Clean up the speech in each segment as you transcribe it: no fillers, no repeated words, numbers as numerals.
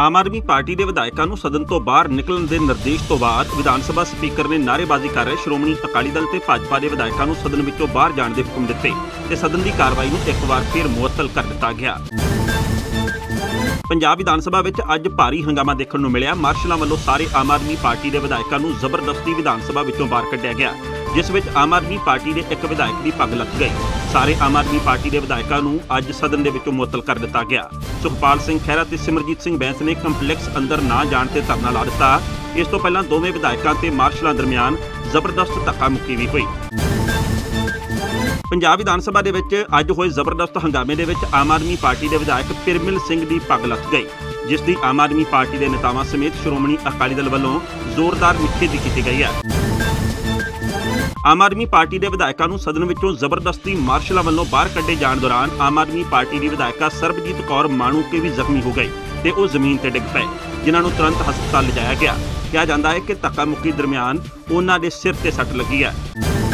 ਆਮ Aadmi party ਦੇ ਵਿਧਾਇਕਾਂ ਨੂੰ ਸਦਨ ਤੋਂ ਬਾਹਰ ਨਿਕਲਣ ਦੇ ਨਿਰਦੇਸ਼ ਤੋਂ ਬਾਅਦ ਵਿਧਾਨ ਸਭਾ ਸਪੀਕਰ ਨੇ ਨਾਅਰੇਬਾਜ਼ੀ ਕਰ ਰਹੇ ਸ਼੍ਰੋਮਣੀ ਅਕਾਲੀ ਦਲ ਤੇ ਭਾਜਪਾ ਦੇ ਵਿਧਾਇਕਾਂ ਨੂੰ ਸਦਨ ਵਿੱਚੋਂ ਬਾਹਰ ਜਾਣ ਦੇ ਹੁਕਮ ਦਿੱਤੇ ਤੇ ਸਦਨ ਦੀ ਕਾਰਵਾਈ ਨੂੰ ਇੱਕ ਵਾਰ ਫਿਰ ਮੁਅੱਤਲ ਕਰ ਦਿੱਤਾ ਗਿਆ। ਪੰਜਾਬ ਵਿਧਾਨ ਸਭਾ ਵਿੱਚ ਅੱਜ ਭਾਰੀ ਹੰਗਾਮਾ ਦੇਖਣ ਨੂੰ ਮਿਲਿਆ। ਮਾਰਸ਼ਲਾਂ ਵੱਲੋਂ ਸਾਰੇ ਆਮ ਆਦਮੀ ਪਾਰਟੀ ਦੇ ਵਿਧਾਇਕਾਂ ਨੂੰ ਜ਼ਬਰਦਸਤੀ ਵਿਧਾਨ ਸਭਾ ਵਿੱਚੋਂ ਬਾਹਰ ਕੱਢਿਆ ਗਿਆ, ਜਿਸ ਵਿੱਚ ਆਮ ਆਦਮੀ ਪਾਰਟੀ ਦੇ ਇੱਕ ਵਿਧਾਇਕ ਦੀ ਪੱਗ ਲੱਥ ਗਈ। ਸਾਰੇ ਆਮ ਆਦਮੀ ਪਾਰਟੀ ਦੇ ਵਿਧਾਇਕਾਂ ਨੂੰ ਅੱਜ ਸਦਨ ਦੇ ਵਿੱਚੋਂ ਮੁਅੱਤਲ ਕਰ ਦਿੱਤਾ ਗਿਆ। ਸੁਖਪਾਲ ਸਿੰਘ ਖਹਿਰਾ ਤੇ ਸਿਮਰਜੀਤ ਸਿੰਘ ਬੈਂਸ ਨੇ ਕੰਪਲੈਕਸ ਅੰਦਰ ਨਾ ਜਾਣ ਤੇ ਧਰਨਾ ਲਾ ਦਿੱਤਾ। ਇਸ ਤੋਂ ਪਹਿਲਾਂ ਦੋਵੇਂ ਵਿਧਾਇਕਾਂ ਤੇ ਮਾਰਸ਼ਲਾਂ ਦਰਮਿਆਨ ਜ਼ਬਰਦਸਤ ਧੱਕਾ ਮੁੱਕੀ ਵੀ ਹੋਈ। ਪੰਜਾਬ ਵਿਧਾਨ ਸਭਾ ਦੇ ਵਿੱਚ ਅੱਜ ਹੋਏ ਜ਼ਬਰਦਸਤ ਹੰਗਾਮੇ ਦੇ ਵਿੱਚ ਆਮ ਆਦਮੀ ਪਾਰਟੀ ਦੇ ਵਿਧਾਇਕ ਪਿਰਮਲ ਸਿੰਘ ਦੀ ਪੱਗ ਲੱਥ ਗਈ, ਜਿਸ ਦੀ ਆਮ ਆਦਮੀ ਪਾਰਟੀ ਦੇ ਨੇਤਾਵਾਂ ਸਮੇਤ ਸ਼੍ਰੋਮਣੀ ਅਕਾਲੀ ਦਲ ਵੱਲੋਂ ਜ਼ੋਰਦਾਰ ਨਿਖੇਧੀ ਕੀਤੀ ਗਈ ਹੈ। ਆਮ ਆਦਮੀ ਪਾਰਟੀ ਦੇ ਵਿਧਾਇਕਾਂ ਨੂੰ ਸਦਨ ਵਿੱਚੋਂ ਜ਼ਬਰਦਸਤੀ ਮਾਰਸ਼ਲਾਂ ਵੱਲੋਂ ਬਾਹਰ ਕੱਢੇ ਜਾਣ ਦੌਰਾਨ ਆਮ ਆਦਮੀ ਪਾਰਟੀ ਦੀ ਵਿਧਾਇਕਾ ਸਰਬਜੀਤ ਕੌਰ ਮਾਣੂਕੇ ਵੀ ਜ਼ਖਮੀ ਹੋ ਗਈ ਤੇ ਉਹ ਜ਼ਮੀਨ ਤੇ ਡਿੱਗ ਪਏ, ਜਿਨ੍ਹਾਂ ਨੂੰ ਤੁਰੰਤ ਹਸਪਤਾਲ ਲਿਜਾਇਆ ਗਿਆ। ਕਿਹਾ ਜਾਂਦਾ ਹੈ ਕਿ ਧੱਕਾ ਮੁੱਕੀ ਦਰਮਿਆਨ ਉਹਨਾਂ ਦੇ ਸਿਰ ਤੇ ਸੱਟ ਲੱਗੀ ਹੈ।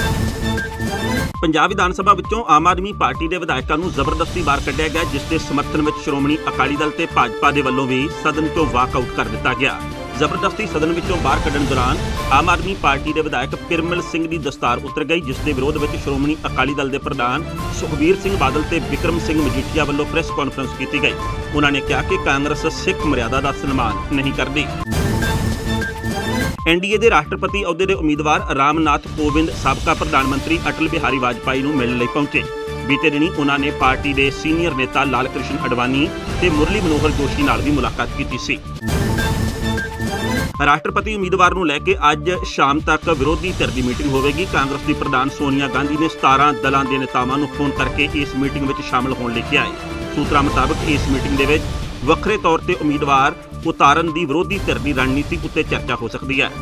ਪੰਜਾਬ ਵਿਧਾਨ ਸਭਾ ਵਿੱਚੋਂ ਆਮ ਆਦਮੀ ਪਾਰਟੀ ਦੇ ਵਿਧਾਇਕਾਂ ਨੂੰ ਜ਼ਬਰਦਸਤੀ ਬਾਹਰ ਕੱਢਿਆ ਗਿਆ, ਜਿਸ ਦੇ ਸਮਰਥਨ ਵਿੱਚ ਸ਼੍ਰੋਮਣੀ ਅਕਾਲੀ ਦਲ ਤੇ ਭਾਜਪਾ ਦੇ ਵੱਲੋਂ ਵੀ ਸਦਨ ਤੋਂ ਵਾਕਆਊਟ ਕਰ ਦਿੱਤਾ ਗਿਆ। ਜ਼ਬਰਦਸਤੀ ਸਦਨ ਵਿੱਚੋਂ ਬਾਹਰ ਕੱਢਣ ਦੌਰਾਨ ਆਮ ਆਦਮੀ ਪਾਰਟੀ ਦੇ ਵਿਧਾਇਕ ਪਿਰਮਲ ਸਿੰਘ ਦੀ ਦਸਤਾਰ ਉਤਰ ਗਈ, ਜਿਸ ਦੇ ਵਿਰੋਧ ਵਿੱਚ ਸ਼੍ਰੋਮਣੀ ਅਕਾਲੀ ਦਲ ਦੇ ਪ੍ਰਧਾਨ ਸੁਖਬੀਰ ਸਿੰਘ ਬਾਦਲ ਤੇ ਬਿਕਰਮ ਸਿੰਘ ਮਜੀਠੀਆ ਵੱਲੋਂ ਪ੍ਰੈਸ ਕਾਨਫਰੰਸ ਕੀਤੀ ਗਈ। ਉਹਨਾਂ ਨੇ ਕਿਹਾ ਕਿ ਕਾਂਗਰਸ ਸਿੱਖ ਮਰਿਆਦਾ ਦਾ ਸਨਮਾਨ ਨਹੀਂ ਕਰਦੀ। ਐਨਡੀਏ ਦੇ ਰਾਸ਼ਟਰਪਤੀ ਅਹੁਦੇ ਦੇ ਉਮੀਦਵਾਰ ਰਾਮਨਾਥ ਕੋਵਿੰਦ ਸਾਬਕਾ ਪ੍ਰਧਾਨ ਮੰਤਰੀ ਅਟਲ ਬਿਹਾਰੀ ਵਾਜਪਾਈ ਨੂੰ ਮਿਲਣ ਲਈ ਪਹੁੰਚੇ। ਬੀਤੇ ਦਿਨੀ ਉਹਨਾਂ ਨੇ ਪਾਰਟੀ ਦੇ ਸੀਨੀਅਰ ਨੇਤਾ ਲਾਲ ਕ੍ਰਿਸ਼ਨ ਅਡਵਾਨੀ ਤੇ ਮੁਰਲੀ ਮਨੋਹਰ ਜੋਸ਼ੀ ਨਾਲ ਵੀ ਮੁਲਾਕਾਤ ਕੀਤੀ ਸੀ। ਰਾਸ਼ਟਰਪਤੀ ਉਮੀਦਵਾਰ ਨੂੰ ਲੈ ਕੇ ਅੱਜ ਸ਼ਾਮ ਤੱਕ ਵਿਰੋਧੀ ਧਿਰ ਦੀ ਮੀਟਿੰਗ ਹੋਵੇਗੀ। ਕਾਂਗਰਸ ਦੀ ਪ੍ਰਧਾਨ ਸੋਨੀਆ ਗਾਂਧੀ ਨੇ 17 ਦਲਾਂ ਦੇ ਨੇਤਾਵਾਂ ਨੂੰ ਫੋਨ ਕਰਕੇ ਇਸ ਮੀਟਿੰਗ ਵਿੱਚ ਸ਼ਾਮਲ ਹੋਣ ਲਈ ਕਿਹਾ ਹੈ। ਸੂਤਰਾਂ ਮੁਤਾਬਕ ਇਸ ਮੀਟਿੰਗ ਦੇ ਵਿੱਚ ਵੱਖਰੇ ਤੌਰ ਤੇ ਉਮੀਦਵਾਰ ਉਤਾਰਨ ਦੀ ਵਿਰੋਧੀ ਧਿਰ ਦੀ ਰਣਨੀਤੀ ਉੱਤੇ ਚਰਚਾ ਹੋ ਸਕਦੀ ਹੈ।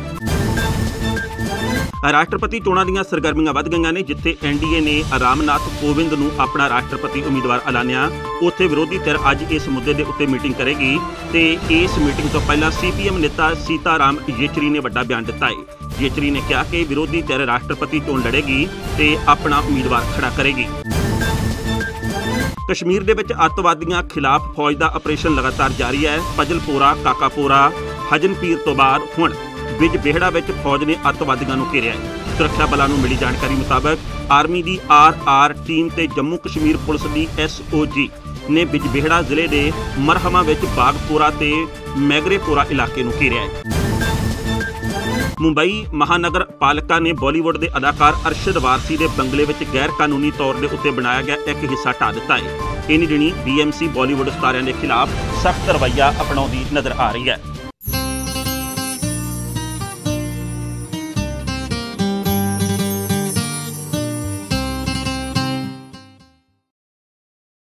ਰਾਸ਼ਟਰਪਤੀ ਚੋਣਾਂ ਦੀਆਂ ਸਰਗਰਮੀਆਂ ਵੱਧ ਗਈਆਂ ਨੇ। ਜਿੱਥੇ ਐਨਡੀਏ ਨੇ ਰਾਮਨਾਥ ਕੋਵਿੰਦ ਨੂੰ ਆਪਣਾ ਰਾਸ਼ਟਰਪਤੀ ਉਮੀਦਵਾਰ ਐਲਾਨਿਆ, ਉੱਥੇ ਵਿਰੋਧੀ ਧਿਰ ਅੱਜ ਇਸ ਮੁੱਦੇ ਦੇ ਉੱਤੇ ਮੀਟਿੰਗ ਕਰੇਗੀ ਤੇ ਇਸ ਮੀਟਿੰਗ ਤੋਂ ਪਹਿਲਾਂ ਸੀਪੀਐਮ ਨੇਤਾ ਸੀਤਾਰਾਮ ਯੇਚੁਰੀ ਨੇ ਵੱਡਾ ਬਿਆਨ ਦਿੱਤਾ ਹੈ। ਯੇਚੁਰੀ ਨੇ ਕਿਹਾ ਕਿ ਵਿਰੋਧੀ ਧਿਰ ਰਾਸ਼ਟਰਪਤੀ ਚੋਣ ਲੜੇਗੀ ਤੇ ਆਪਣਾ ਉਮੀਦਵਾਰ ਖੜਾ ਕਰੇਗੀ। ਕਸ਼ਮੀਰ ਦੇ ਵਿੱਚ ਅੱਤਵਾਦੀਆਂ ਖਿਲਾਫ ਫੌਜ ਦਾ ਆਪਰੇਸ਼ਨ ਲਗਾਤਾਰ ਜਾਰੀ ਹੈ। ਫਜਲਪੋਰਾ, ਕਾਕਾਪੋਰਾ, ਹਜਨਪੀਰ ਤੋਂ ਬਾਅਦ ਹੁਣ ਬਿਜਬੇਹੜਾ ਵਿੱਚ ਫੌਜ ਨੇ ਅੱਤਵਾਦੀਆਂ ਨੂੰ ਘੇਰਿਆ ਹੈ। ਸੁਰੱਖਿਆ ਬਲਾਂ ਨੂੰ ਮਿਲੀ ਜਾਣਕਾਰੀ ਮੁਤਾਬਕ ਆਰਮੀ ਦੀ ਆਰ ਟੀਮ ਤੇ ਜੰਮੂ ਕਸ਼ਮੀਰ ਪੁਲਿਸ ਦੀ SOG ਨੇ ਬਿਜਬੇਹੜਾ ਜ਼ਿਲ੍ਹੇ ਦੇ ਮਰਹਮਾ ਵਿੱਚ ਬਾਗਪੋਰਾ ਤੇ ਮੈਗਰੇਪੋਰਾ ਇਲਾਕੇ ਨੂੰ ਘੇਰਿਆ ਹੈ। ਮੁੰਬਈ ਮਹਾਨਗਰ ਪਾਲਿਕਾ ਨੇ ਬਾਲੀਵੁੱਡ ਦੇ ਅਦਾਕਾਰ ਅਰਸ਼ਦ ਵਾਰਸੀ ਦੇ ਬੰਗਲੇ ਵਿੱਚ ਗੈਰ ਕਾਨੂੰਨੀ ਤੌਰ ਦੇ ਉੱਤੇ ਬਣਾਇਆ ਗਿਆ ਇੱਕ ਹਿੱਸਾ ਢਾਹ ਦਿੱਤਾ ਹੈ। ਇਨੀ ਦਿਨੀ BMC ਬਾਲੀਵੁੱਡ ਸਿਤਾਰਿਆਂ ਦੇ ਖਿਲਾਫ ਸਖਤ ਰਵੱਈਆ ਅਪਣਾਉਂਦੀ ਨਜ਼ਰ ਆ ਰਹੀ ਹੈ।